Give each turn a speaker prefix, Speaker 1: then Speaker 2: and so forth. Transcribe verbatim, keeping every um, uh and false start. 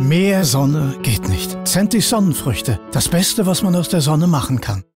Speaker 1: Mehr Sonne geht nicht. Centis Sonnenfrüchte. Das Beste, was man aus der Sonne machen kann.